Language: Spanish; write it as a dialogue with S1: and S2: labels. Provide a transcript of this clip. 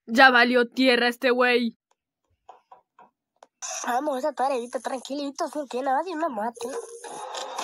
S1: Ya valió tierra este güey.
S2: Vamos a estar ahorita tranquilitos sin que nadie nos mate.